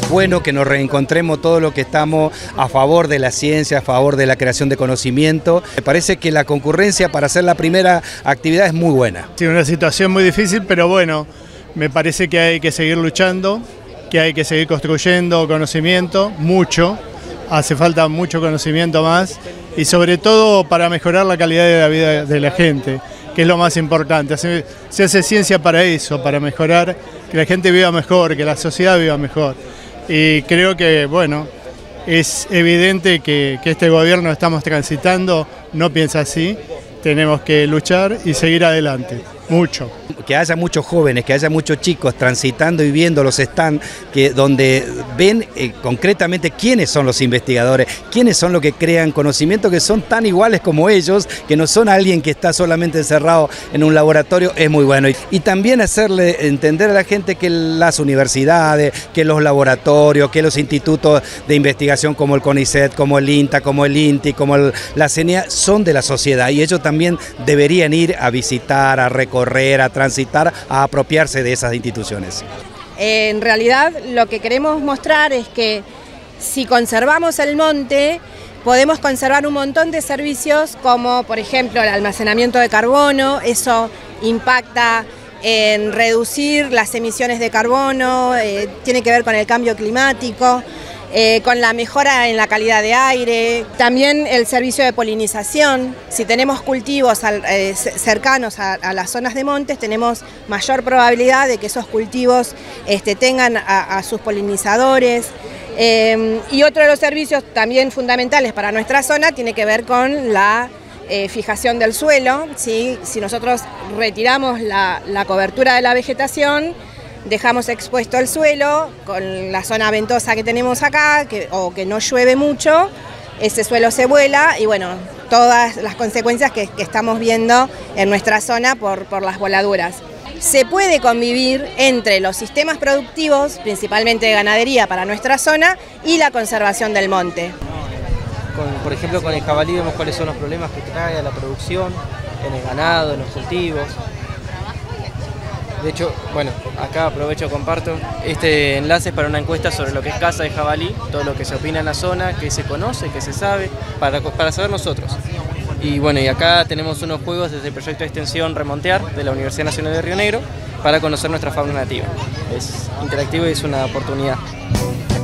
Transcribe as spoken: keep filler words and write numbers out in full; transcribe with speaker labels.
Speaker 1: bueno que nos reencontremos todos los que estamos a favor de la ciencia, a favor de la creación de conocimiento. Me parece que la concurrencia para hacer la primera actividad es muy buena.
Speaker 2: Sí, una situación muy difícil, pero bueno, me parece que hay que seguir luchando, que hay que seguir construyendo conocimiento, mucho, hace falta mucho conocimiento más y sobre todo para mejorar la calidad de la vida de la gente, que es lo más importante. Se, se hace ciencia para eso, para mejorar, que la gente viva mejor, que la sociedad viva mejor. Y creo que, bueno, es evidente que, que este gobierno estamos transitando, no piensa así, tenemos que luchar y seguir adelante, mucho.
Speaker 1: Que haya muchos jóvenes, que haya muchos chicos transitando y viendo los stands que, donde ven eh, concretamente quiénes son los investigadores, quiénes son los que crean conocimiento, que son tan iguales como ellos, que no son alguien que está solamente encerrado en un laboratorio, es muy bueno. Y, y también hacerle entender a la gente que las universidades, que los laboratorios, que los institutos de investigación como el CONICET, como el INTA, como el INTI, como el, la CENIA, son de la sociedad y ellos también deberían ir a visitar, a recorrer, a transitar, a apropiarse de esas instituciones.
Speaker 3: En realidad lo que queremos mostrar es que si conservamos el monte podemos conservar un montón de servicios como por ejemplo el almacenamiento de carbono, eso impacta en reducir las emisiones de carbono, eh, tiene que ver con el cambio climático. Eh, con la mejora en la calidad de aire, también el servicio de polinización. Si tenemos cultivos al, eh, cercanos a, a las zonas de montes, tenemos mayor probabilidad de que esos cultivos este, tengan a, a sus polinizadores. Eh, y otro de los servicios también fundamentales para nuestra zona tiene que ver con la eh, fijación del suelo, ¿sí? Si nosotros retiramos la, la cobertura de la vegetación, dejamos expuesto el suelo, con la zona ventosa que tenemos acá, que, o que no llueve mucho, ese suelo se vuela y bueno, todas las consecuencias que, que estamos viendo en nuestra zona por, por las voladuras. Se puede convivir entre los sistemas productivos, principalmente de ganadería para nuestra zona, y la conservación del monte.
Speaker 4: Con, por ejemplo, con el jabalí vemos cuáles son los problemas que trae a la producción, en el ganado, en los cultivos. De hecho, bueno, acá aprovecho, comparto este enlace para una encuesta sobre lo que es caza de jabalí, todo lo que se opina en la zona, que se conoce, que se sabe, para, para saber nosotros. Y bueno, y acá tenemos unos juegos desde el proyecto de extensión Remontear de la Universidad Nacional de Río Negro para conocer nuestra fauna nativa. Es interactivo y es una oportunidad.